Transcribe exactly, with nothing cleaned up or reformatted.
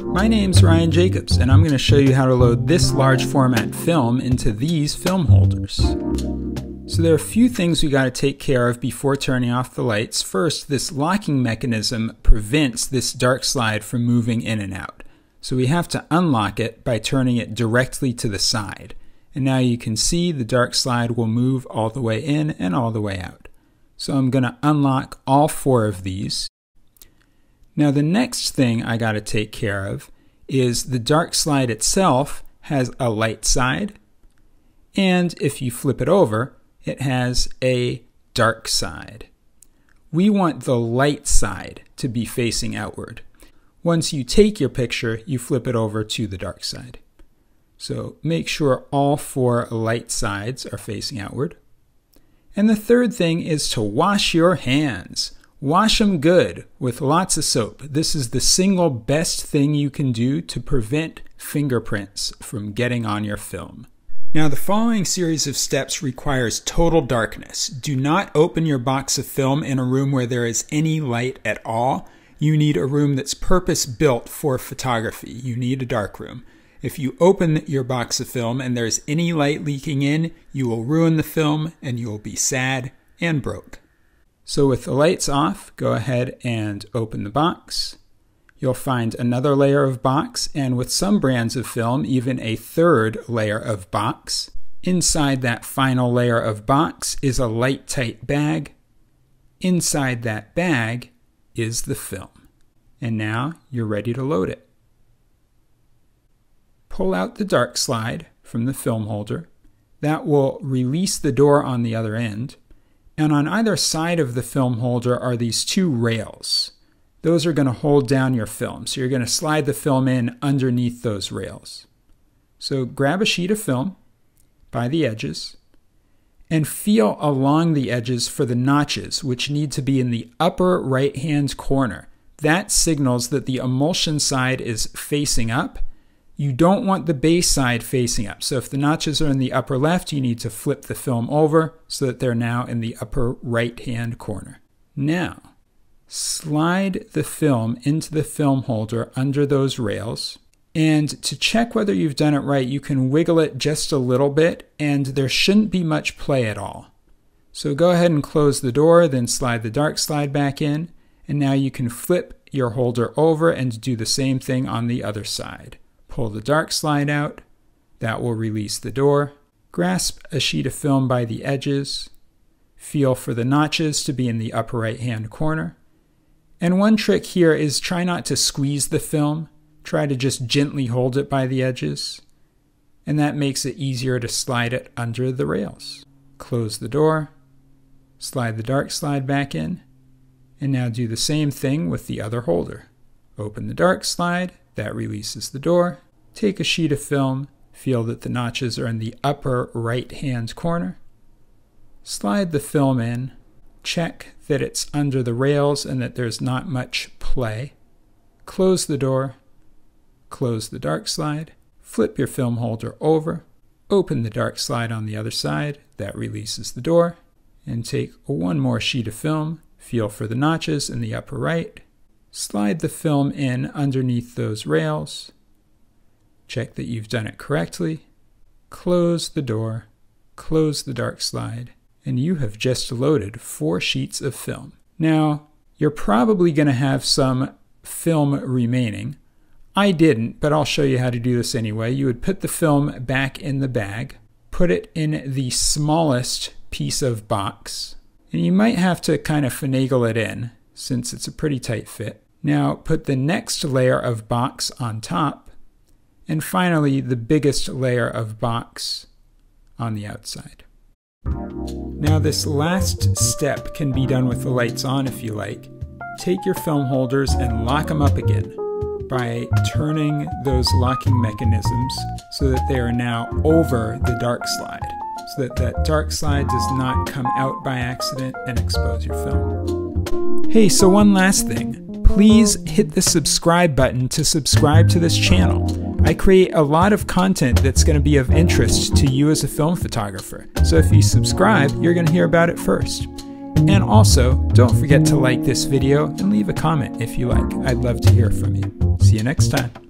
My name's Ryan Jacobs, and I'm going to show you how to load this large format film into these film holders. So there are a few things we got to take care of before turning off the lights. First, this locking mechanism prevents this dark slide from moving in and out. So we have to unlock it by turning it directly to the side. And now you can see the dark slide will move all the way in and all the way out. So I'm going to unlock all four of these. Now the next thing I got to take care of is the dark slide itself has a light side, and if you flip it over, it has a dark side. We want the light side to be facing outward. Once you take your picture, you flip it over to the dark side. So make sure all four light sides are facing outward. And the third thing is to wash your hands. Wash them good with lots of soap. This is the single best thing you can do to prevent fingerprints from getting on your film. Now the following series of steps requires total darkness. Do not open your box of film in a room where there is any light at all. You need a room that's purpose-built for photography. You need a dark room. If you open your box of film and there's any light leaking in, you will ruin the film and you will be sad and broke. So with the lights off, go ahead and open the box. You'll find another layer of box, and with some brands of film, even a third layer of box. Inside that final layer of box is a light tight bag. Inside that bag is the film. And now you're ready to load it. Pull out the dark slide from the film holder. That will release the door on the other end. And on either side of the film holder are these two rails. Those are going to hold down your film. So you're going to slide the film in underneath those rails. So grab a sheet of film by the edges and feel along the edges for the notches, which need to be in the upper right-hand corner. That signals that the emulsion side is facing up. You don't want the base side facing up. So if the notches are in the upper left, you need to flip the film over so that they're now in the upper right-hand corner. Now, slide the film into the film holder under those rails. And to check whether you've done it right, you can wiggle it just a little bit, and there shouldn't be much play at all. So go ahead and close the door, then slide the dark slide back in, and now you can flip your holder over and do the same thing on the other side. Pull the dark slide out. That will release the door. Grasp a sheet of film by the edges. Feel for the notches to be in the upper right-hand corner. And one trick here is try not to squeeze the film. Try to just gently hold it by the edges. And that makes it easier to slide it under the rails. Close the door. Slide the dark slide back in. And now do the same thing with the other holder. Open the dark slide. That releases the door. Take a sheet of film, feel that the notches are in the upper right-hand corner. Slide the film in, check that it's under the rails and that there's not much play. Close the door, close the dark slide, flip your film holder over, open the dark slide on the other side, that releases the door, and take one more sheet of film, feel for the notches in the upper right. Slide the film in underneath those rails. Check that you've done it correctly. Close the door. Close the dark slide. And you have just loaded four sheets of film. Now, you're probably going to have some film remaining. I didn't, but I'll show you how to do this anyway. You would put the film back in the bag, put it in the smallest piece of box, and you might have to kind of finagle it in since it's a pretty tight fit. Now put the next layer of box on top, and finally the biggest layer of box on the outside. Now this last step can be done with the lights on if you like. Take your film holders and lock them up again by turning those locking mechanisms so that they are now over the dark slide, so that that dark slide does not come out by accident and expose your film. Hey, so one last thing. Please hit the subscribe button to subscribe to this channel. I create a lot of content that's going to be of interest to you as a film photographer. So if you subscribe, you're going to hear about it first. And also, don't forget to like this video and leave a comment if you like. I'd love to hear from you. See you next time.